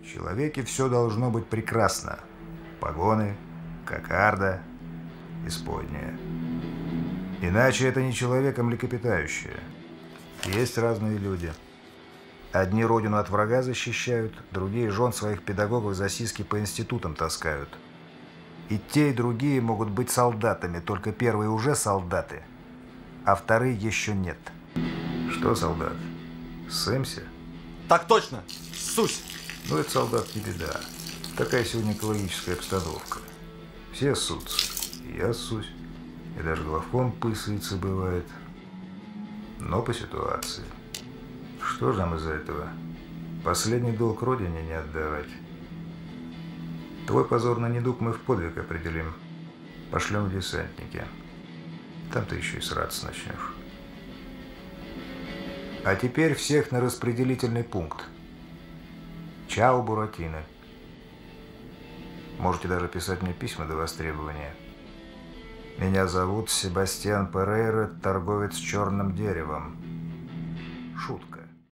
В человеке все должно быть прекрасно. Погоны, кокарда, исподняя. Иначе это не человек, а млекопитающее. Есть разные люди. Одни родину от врага защищают, другие жен своих педагогов за сиськи по институтам таскают. И те, и другие могут быть солдатами, только первые уже солдаты, а вторые еще нет. Что солдат? Ссымся? Так точно! Ссусь! Ну, это солдат не беда. Такая сегодня экологическая обстановка. Все ссутся. И я ссусь. И даже главком пысается бывает. Но по ситуации. Что же нам из-за этого? Последний долг родине не отдавать. Твой позорный недуг мы в подвиг определим. Пошлем в десантники. Там ты еще и сраться начнешь. А теперь всех на распределительный пункт. Чао, Буратино. Можете даже писать мне письма до востребования. Меня зовут Себастьян Перейра, торговец черным деревом. Шутка.